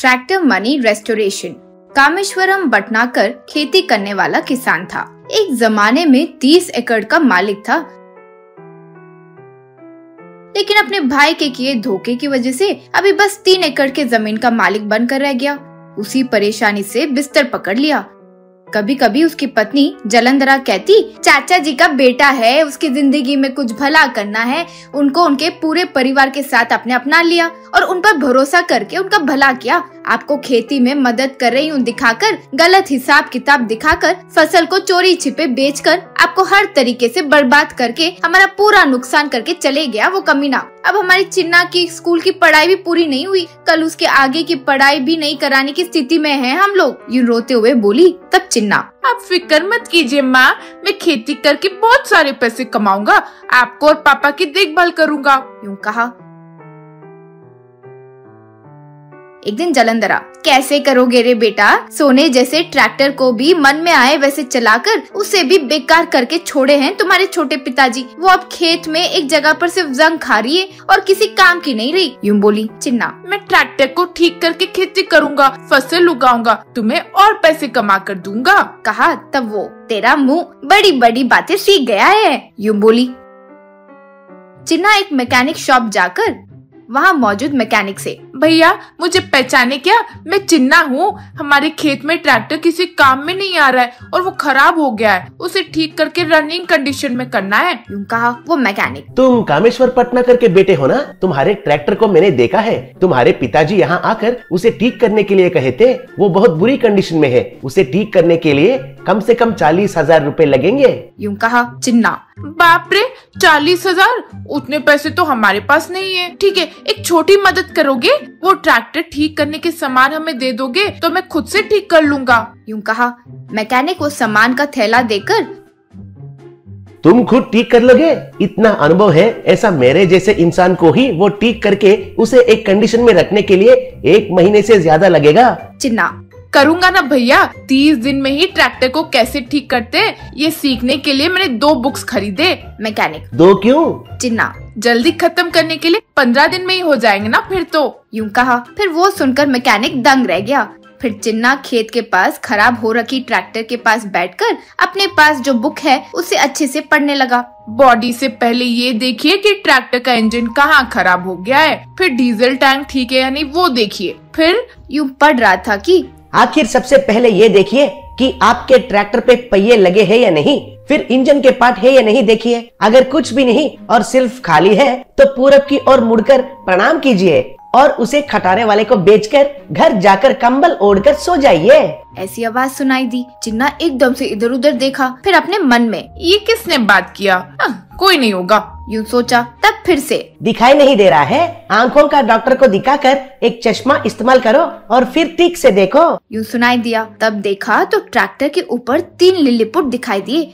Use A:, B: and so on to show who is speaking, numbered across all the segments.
A: Tractor money restoration. Kameshwaram Bhatnagar खेती करने वाला किसान था। एक जमाने में 30 एकड़ का मालिक था, लेकिन अपने भाई के किए धोखे की वजह से अभी बस 3 एकड़ के जमीन का मालिक बनकर रह गया। उसी परेशानी से बिस्तर पकड़ लिया। कभी कभी उसकी पत्नी जलंधरा कहती, चाचा जी का बेटा है, उसकी जिंदगी में कुछ भला करना है। उनको उनके पूरे परिवार के साथ अपने अपना लिया और उन पर भरोसा करके उनका भला किया। आपको खेती में मदद कर रही हूँ दिखाकर, गलत हिसाब किताब दिखाकर, फसल को चोरी छिपे बेचकर, आपको हर तरीके से बर्बाद करके हमारा पूरा नुकसान करके चले गया वो कमीना। अब हमारी चिन्ना की स्कूल की पढ़ाई भी पूरी नहीं हुई, कल उसके आगे की पढ़ाई भी नहीं कराने की स्थिति में है हम लोग। यूं रोते हुए बोली। तब चिन्ना,
B: आप फिक्र मत कीजिए माँ, मैं खेती करके बहुत सारे पैसे कमाऊंगा, आपको और पापा की देखभाल करूंगा।
A: यूं कहा। एक दिन जलंधरा, कैसे करोगे रे बेटा, सोने जैसे ट्रैक्टर को भी मन में आए वैसे चलाकर उसे भी बेकार करके छोड़े हैं तुम्हारे छोटे पिताजी। वो अब खेत में एक जगह पर सिर्फ जंग खा रही है और किसी काम की नहीं रही। यूं बोली चिन्ना।
B: मैं ट्रैक्टर को ठीक करके खेती करूंगा, फसल उगाऊंगा, तुम्हें और पैसे कमा कर दूंगा।
A: कहा। तब वो, तेरा मुँह बड़ी बड़ी बातें सीख गया है। यूं बोली। चिन्ना एक मैकेनिक शॉप जाकर वहाँ मौजूद मैकेनिक से,
B: भैया मुझे पहचाने क्या, मैं चिन्ना हूँ। हमारे खेत में ट्रैक्टर किसी काम में नहीं आ रहा है और वो खराब हो गया है, उसे ठीक करके रनिंग कंडीशन में करना है।
A: यूं कहा वो मैकेनिक।
C: तुम कामेश्वर भटनागर के बेटे हो ना? तुम्हारे ट्रैक्टर को मैंने देखा है। तुम्हारे पिताजी यहाँ आकर उसे ठीक करने के लिए कहे थे। वो बहुत बुरी कंडीशन में है, उसे ठीक करने के लिए कम से कम 40,000 रुपए लगेंगे।
A: यूं कहा चिन्ना।
B: बाप रे, 40,000? उतने पैसे तो हमारे पास नहीं है। ठीक है, एक छोटी मदद करोगे, वो ट्रैक्टर ठीक करने के सामान हमें दे दोगे तो मैं खुद से ठीक कर लूंगा।
A: यूं कहा। मैकेनिक वो सामान का थैला देकर,
C: तुम खुद ठीक कर लोगे? इतना अनुभव है, ऐसा मेरे जैसे इंसान को ही वो ठीक करके उसे एक कंडीशन में रखने के लिए 1 महीने से ज्यादा लगेगा।
B: चिन्ना, करूंगा ना भैया, 30 दिन में ही ट्रैक्टर को कैसे ठीक करते ये सीखने के लिए मैंने 2 बुक्स खरीदे।
A: मैकेनिक।
C: 2 क्यों?
A: चिन्ना।
B: जल्दी खत्म करने के लिए 15 दिन में ही हो जाएंगे ना फिर तो।
A: यूं कहा। फिर वो सुनकर मैकेनिक दंग रह गया। फिर चिन्ना खेत के पास खराब हो रखी ट्रैक्टर के पास बैठकर अपने पास जो बुक है उसे अच्छे से पढ़ने लगा।
B: बॉडी से पहले ये देखिए कि ट्रैक्टर का इंजन कहाँ खराब हो गया है, फिर डीजल टैंक ठीक है या नहीं वो देखिए। फिर
A: यूं पढ़ रहा था कि
C: आखिर सबसे पहले ये देखिए कि आपके ट्रैक्टर पे पहिए लगे हैं या नहीं, फिर इंजन के पार्ट है या नहीं देखिए। अगर कुछ भी नहीं और सिर्फ खाली है तो पूरब की ओर मुड़कर प्रणाम कीजिए और उसे खटारे वाले को बेचकर घर जाकर कंबल ओढ़कर सो जाइए।
A: ऐसी आवाज सुनाई दी। चिन्ना एकदम से इधर उधर देखा, फिर अपने मन में,
B: ये किसने बात किया, कोई नहीं होगा,
A: यूं सोचा। तब फिर से,
C: दिखाई नहीं दे रहा है? आंखों का डॉक्टर को दिखाकर एक चश्मा इस्तेमाल करो और फिर ठीक से देखो।
A: यूं सुनाई दिया। तब देखा तो ट्रैक्टर के ऊपर 3 लिलीपुट दिखाई दिए।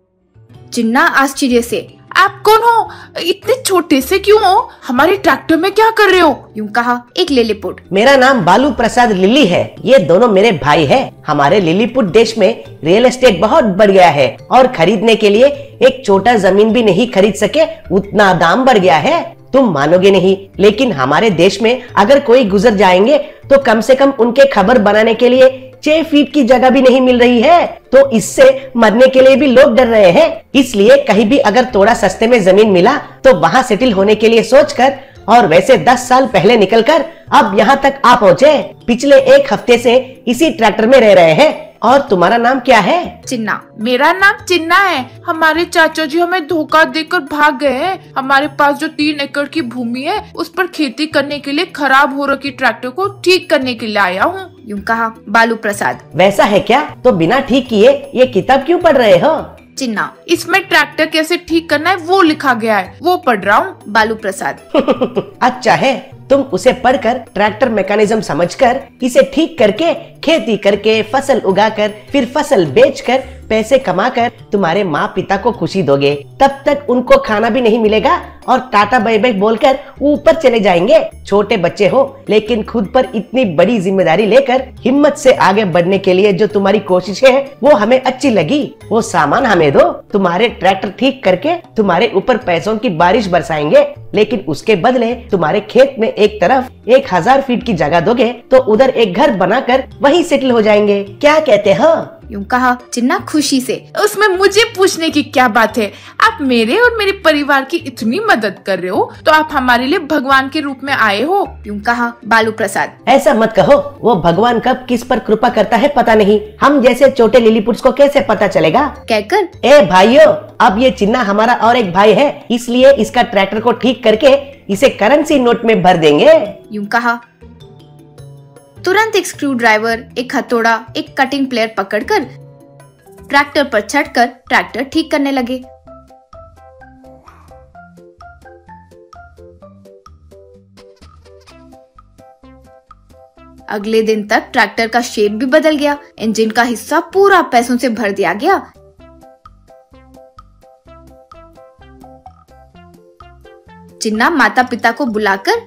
A: चिन्ना आश्चर्य से,
B: आप कौन हो, इतने छोटे से क्यों हो, हमारे ट्रैक्टर में क्या कर रहे हो?
A: यूं कहा एक लिलीपुट।
C: मेरा नाम बालू प्रसाद लिली है, ये दोनों मेरे भाई हैं। हमारे लिलीपुट देश में रियल एस्टेट बहुत बढ़ गया है और खरीदने के लिए एक छोटा जमीन भी नहीं खरीद सके, उतना दाम बढ़ गया है। तुम मानोगे नहीं, लेकिन हमारे देश में अगर कोई गुजर जाएंगे तो कम से कम उनके खबर बनाने के लिए 6 फीट की जगह भी नहीं मिल रही है। तो इससे मरने के लिए भी लोग डर रहे हैं। इसलिए कहीं भी अगर थोड़ा सस्ते में जमीन मिला तो वहाँ सेटल होने के लिए सोचकर और वैसे 10 साल पहले निकलकर अब यहाँ तक आ पहुँचे। पिछले 1 हफ्ते से इसी ट्रैक्टर में रह रहे हैं। और तुम्हारा नाम क्या है?
B: चिन्ना। मेरा नाम चिन्ना है। हमारे चाचा जी हमें धोखा देकर भाग गए हैं। हमारे पास जो 3 एकड़ की भूमि है उस पर खेती करने के लिए खराब हो रखी ट्रैक्टर को ठीक करने के लिए आया हूँ।
A: यूं कहा बालू प्रसाद।
C: वैसा है क्या? तो बिना ठीक किए ये किताब क्यों पढ़ रहे हो?
A: चिन्ना।
B: इसमें ट्रैक्टर कैसे ठीक करना है वो लिखा गया है, वो पढ़ रहा हूँ।
A: बालू प्रसाद।
C: अच्छा है, तुम उसे पढ़कर ट्रैक्टर मैकेनिज्म समझकर इसे ठीक करके खेती करके फसल उगाकर फिर फसल बेचकर पैसे कमाकर तुम्हारे माँ पिता को खुशी दोगे, तब तक उनको खाना भी नहीं मिलेगा और टाटा बाय बाय बोलकर ऊपर चले जाएंगे। छोटे बच्चे हो लेकिन खुद पर इतनी बड़ी जिम्मेदारी लेकर हिम्मत से आगे बढ़ने के लिए जो तुम्हारी कोशिश है वो हमें अच्छी लगी। वो सामान हमें दो, तुम्हारे ट्रैक्टर ठीक करके तुम्हारे ऊपर पैसों की बारिश बरसाएंगे, लेकिन उसके बदले तुम्हारे खेत में एक तरफ 1000 फीट की जगह दोगे तो उधर एक घर बनाकर वहीं सेटल हो जाएंगे। क्या कहते हो?
A: यूं कहा चिन्ना खुशी से।
B: उसमें मुझे पूछने की क्या बात है? आप मेरे और मेरे परिवार की इतनी मदद कर रहे हो तो आप हमारे लिए भगवान के रूप में आए हो।
A: यूं कहा बालू प्रसाद।
C: ऐसा मत कहो, वो भगवान कब किस पर कृपा करता है पता नहीं, हम जैसे छोटे लिलीपुट्स को कैसे पता चलेगा?
A: कहकर
C: ए भाइयों, अब ये चिन्ना हमारा और एक भाई है, इसलिए इसका ट्रैक्टर को ठीक करके इसे करेंसी नोट में भर देंगे।
A: यूं कहा तुरंत एक स्क्रू ड्राइवर, एक हथौड़ा, एक कटिंग प्लेयर पकड़कर ट्रैक्टर पर चढ़कर ट्रैक्टर ठीक करने लगे। अगले दिन तक ट्रैक्टर का शेप भी बदल गया, इंजन का हिस्सा पूरा पैसों से भर दिया गया। चिन्ना माता पिता को बुलाकर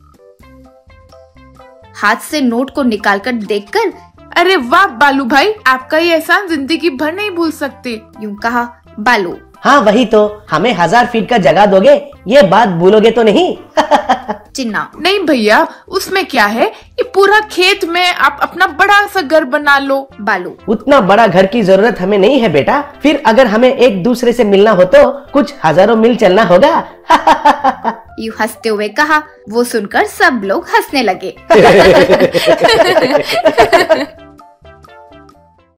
A: हाथ से नोट को निकालकर देखकर,
B: अरे वाह बालू भाई, आपका ये एहसान जिंदगी भर नहीं भूल सकते।
A: यूं कहा बालू।
C: हाँ वही तो, हमें 1000 फीट का जगह दोगे, ये बात भूलोगे तो नहीं?
A: चिन्ना
B: नहीं भैया, उसमें क्या है, ये पूरा खेत में आप अपना बड़ा सा घर बना लो।
A: बालू
C: उतना बड़ा घर की जरूरत हमें नहीं है बेटा, फिर अगर हमें एक दूसरे से मिलना हो तो कुछ हजारों मील चलना होगा।
A: यूं हंसते हुए कहा। वो सुनकर सब लोग हंसने लगे।